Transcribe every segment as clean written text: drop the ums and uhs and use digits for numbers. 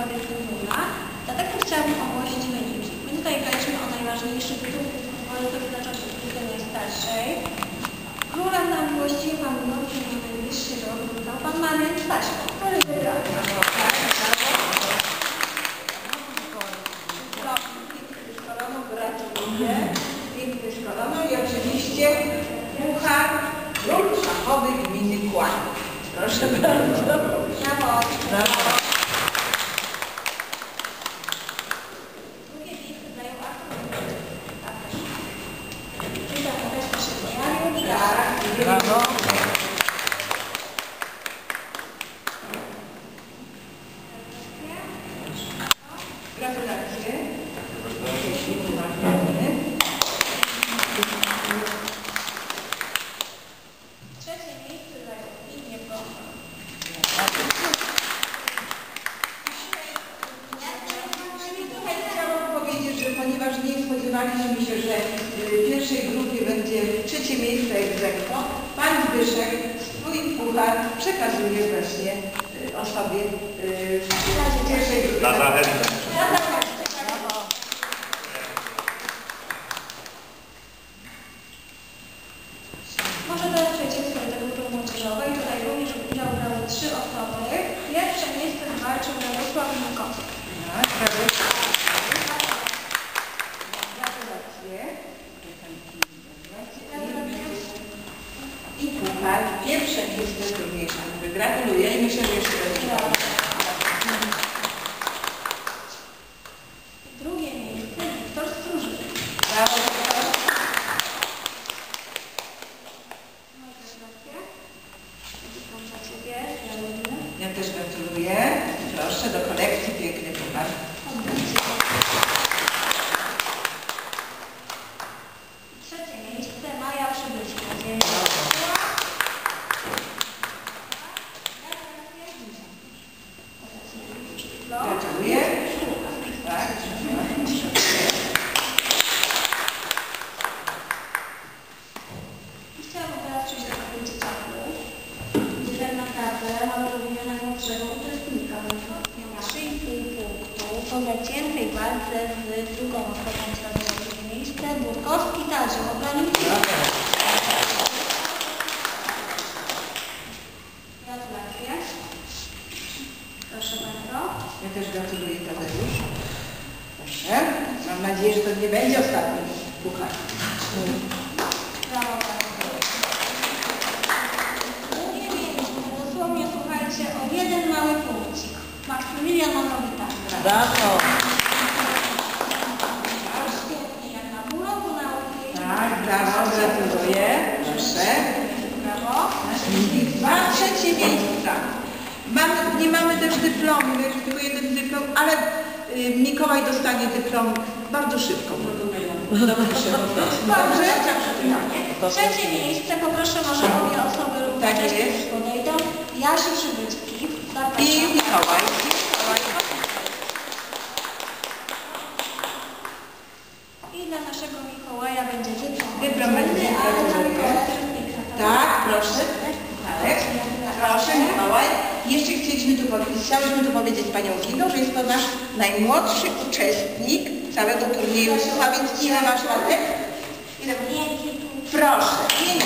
Wielkopólna. Dlatego chciałabym ogłosić wyniki. My tutaj graliśmy o najważniejszych grupach futbolowych dla czasów najstarszej. Królem na miłości Pan Nowy na najbliższy rok wygrał Pan Marian Staśko, który wygrał. Gratuluję. Pięknie szkolono i oczywiście puchar Król Szachowy Gminy Kłanów. Proszę bardzo. Brawo. Brawo. Drugie miejsce zajął Artur. Witam, też się pojawił. Tak. Brawo. Gratulacje. Trzecie miejsce zajął Zbigniew Bochor. Chciałam powiedzieć, że ponieważ nie spodziewaliśmy się, że w pierwszej grupie będzie trzecie miejsce ex aequo, Pan Zbyszek swój puchar przekazuje właśnie osobie w pierwszej grupie. Na zachętę. Może teraz przejdziemy do tego grupy młodzieżowej. Tutaj również udział brały 3 osoby. Pierwsze miejsce walczył Jarosław Mikowski. Tak, gratulacje. I puchar pierwsze miejsce trudniejsze. Gratuluję i myślę, że jeszcze raz. Drugie miejsce Wiktor Stróżyk. Brawo. Ja też gratuluję. Proszę, do kolekcji piękny puchar. Trzecie miejsce Maja Przybyszko. Gratuluję. Tak. Chciałabym teraz przejść do grupy dzieciaków, gdzie tak naprawdę mamy do wymiany najmłodszego uczestnika. Miał 3,5 punktu po zaciętej walce z drugą osobą, która zajęła drugie miejsce. Burkowski Tadzio, obronił Gratulacje. Proszę bardzo. Ja też gratuluję, Tadeusz. Proszę. Mam nadzieję, że to nie będzie ostatni puchar. Brawo bardzo. Nie mieliśmy dosłownie, słuchajcie, o jeden mały punkcik. Maksymilian Manowita. Brawo. Świetnie, jak na pół roku nauki. Tak, brawo, gratuluję. Proszę. Brawo. Trzecie miejsca. Nie mamy też dyplomu, jest tylko jeden dyplom, ale Mikołaj dostanie dyplom bardzo szybko. Dobrze. Trzecie miejsce, poproszę może obie osoby Tak równocześnie jest. podejdą. Jasi Przybycki. Zapraszam. I Mikołaj. I dla naszego Mikołaja będzie dyplom. Dyplom będzie, ale dla gratuluję. Mikołaja też jest piękna tabela. Tak, proszę. Tak. Proszę, Mikołaj. Jeszcze chciałyśmy tu powiedzieć Panią Giną, że jest to nasz najmłodszy uczestnik całego turnieju. A więc ile masz latek? Ile? Proszę. 5.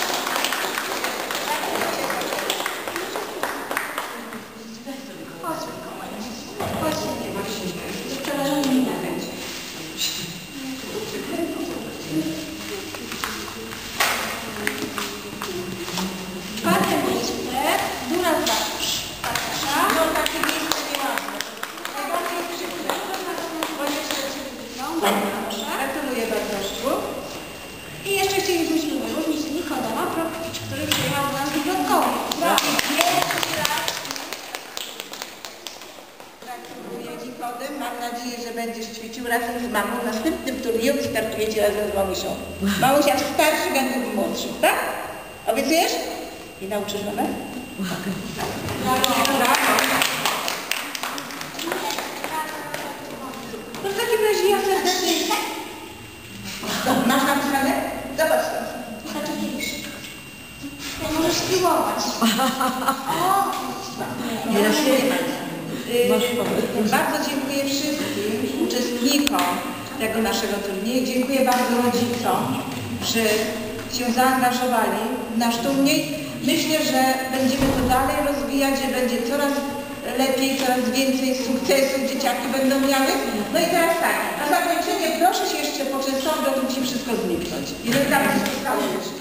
Chodź, Mikołaj. Chodź, nie bój się. Przerażony mi nawet. Czwarte miejsce, Dura Zakusz. Zakusza. No takie miejsce niełatwe. Najbardziej przykre. Proszę. Gratuluję Bartoszku. I jeszcze chcielibyśmy wyróżnić Nikodema Prokowicz, który przyjechał do nas dodatkowo. Pierwszy raz. Gratuluję Nikodem. Mam nadzieję, że będziesz ćwiczył razem z mamą. W następnym turnieju startujecie razem z mamusią. Mamusia starszy, będę młodszy, tak? Obiecujesz? I nauczysz mamę? Brawo. No w takim razie ja serdecznie... Masz napisane? Zobacz to. Taki mniejszy. Ja możesz spróbować. O! Ja się Bardzo dziękuję wszystkim uczestnikom tego naszego turnieju. Dziękuję bardzo rodzicom, że się zaangażowali w nasz turniej. Myślę, że będziemy to dalej rozwijać, że będzie coraz lepiej, coraz więcej sukcesów dzieciaki będą miały. No i teraz tak, na zakończenie proszę się jeszcze poczęstować, bo tu musi wszystko zniknąć. Ile tam zostało jeszcze?